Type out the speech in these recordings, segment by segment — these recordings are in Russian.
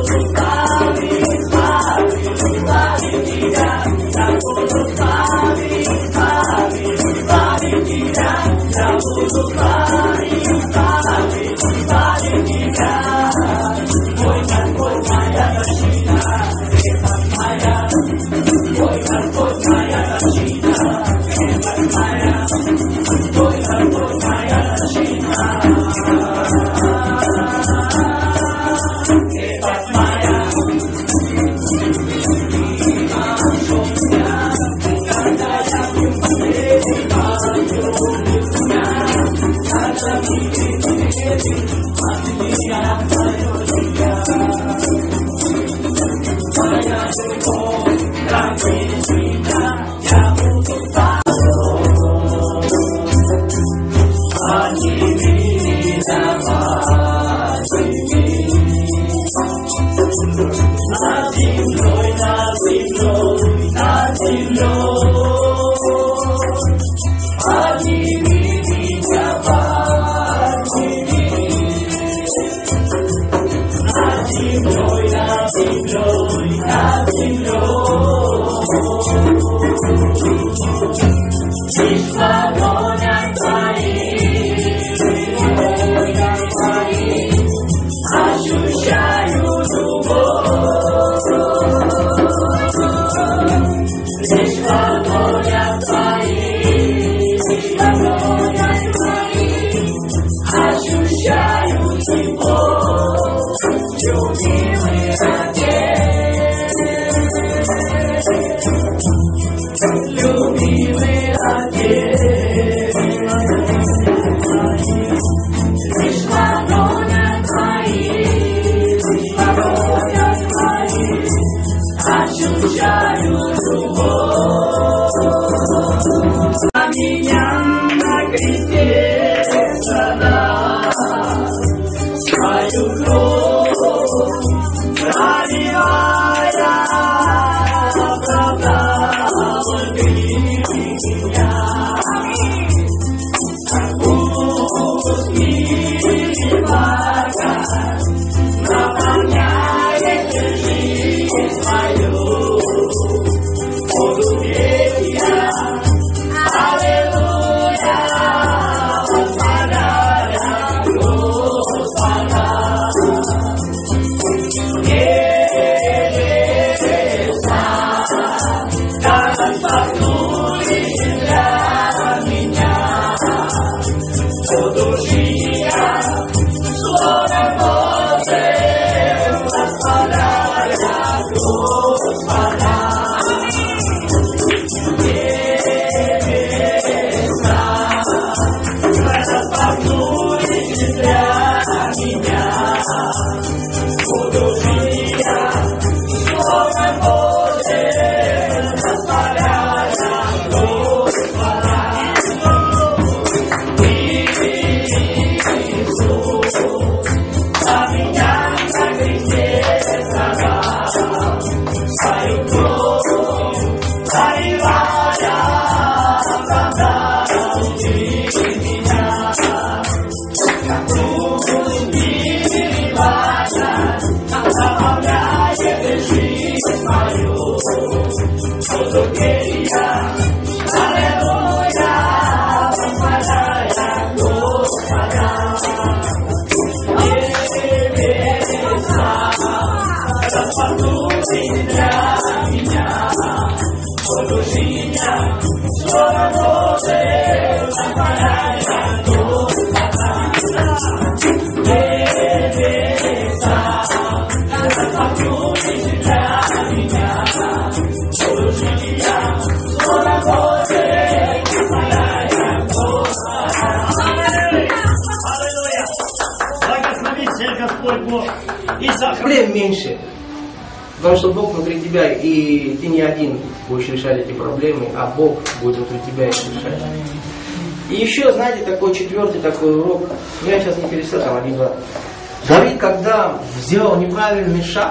Проблем меньше, потому что Бог внутри тебя, и ты не один будешь решать эти проблемы, а Бог будет внутри тебя их решать. И еще, знаете, такой четвертый такой урок, я сейчас не перестал, там один-два. Давид, когда сделал неправильный шаг,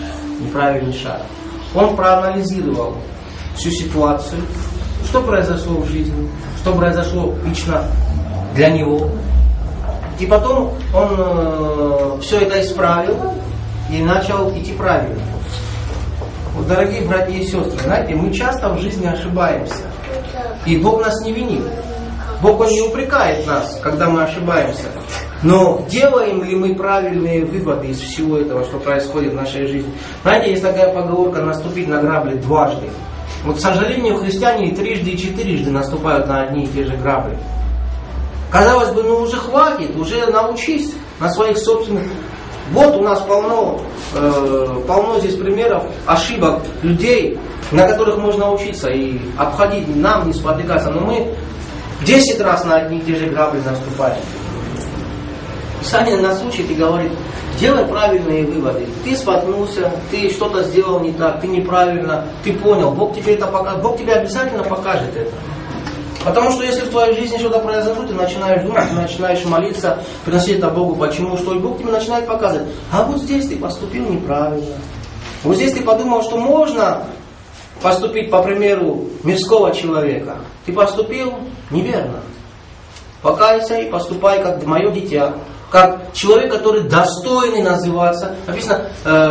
он проанализировал всю ситуацию, что произошло в жизни, что произошло лично для него. И потом он все это исправил и начал идти правильно. Вот, дорогие братья и сестры, знаете, мы часто в жизни ошибаемся. И Бог нас не винит. Бог, Он не упрекает нас, когда мы ошибаемся. Но делаем ли мы правильные выводы из всего этого, что происходит в нашей жизни? Знаете, есть такая поговорка: наступить на грабли дважды. Вот, к сожалению, христиане трижды и четырежды наступают на одни и те же грабли. Казалось бы, ну уже хватит, уже научись на своих собственных. Вот у нас полно здесь примеров ошибок людей, на которых можно учиться и обходить, нам не спотыкаться. Но мы 10 раз на одни и те же грабли наступаем. Писание нас учит и говорит: делай правильные выводы. Ты споткнулся, ты что-то сделал не так, ты неправильно, ты понял. Бог тебе это покажет, Бог тебе обязательно покажет это. Потому что если в твоей жизни что-то произошло, ты начинаешь думать, ты начинаешь молиться, приносить это Богу, почему, что, и Бог тебе начинает показывать: а вот здесь ты поступил неправильно. Вот здесь ты подумал, что можно поступить по примеру мирского человека. Ты поступил неверно. Покайся и поступай как мое дитя. Как человек, который достойный называться. Написано,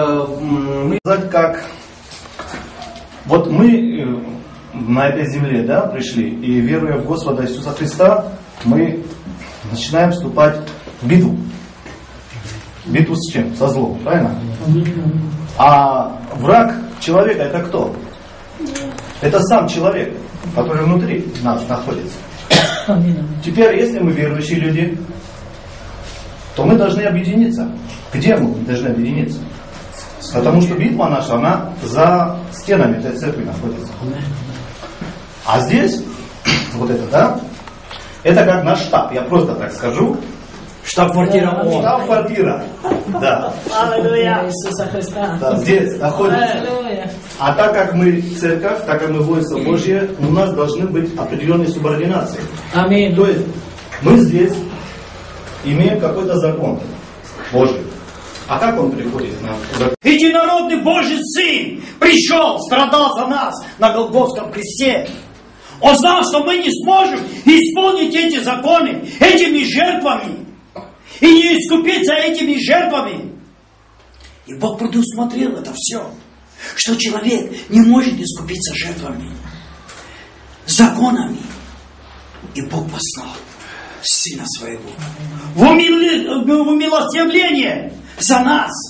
как вот мы на этой земле, да, пришли, и веруя в Господа Иисуса Христа, мы начинаем вступать в битву. Битву с чем? Со злом, правильно? А враг человека — это кто? Это сам человек, который внутри нас находится. Теперь, если мы верующие люди, то мы должны объединиться. Где мы должны объединиться? Потому что битва наша, она за стенами этой церкви находится. А здесь, вот это, да, это как наш штаб, я просто так скажу. Штаб-квартира. Штаб-квартира, да. Аллилуйя. Иисуса Христа. Да, здесь находится. А так как мы церковь, так как мы воинство Божье, у нас должны быть определенные субординации. Аминь. То есть мы здесь имеем какой-то закон Божий. А как он приходит на закон? Единородный Божий Сын пришел, страдал за нас на Голгофском кресте. Он знал, что мы не сможем исполнить эти законы этими жертвами. И не искупиться этими жертвами. И Бог предусмотрел это все. Что человек не может искупиться жертвами, законами. И Бог послал Сына Своего в умилостивление за нас.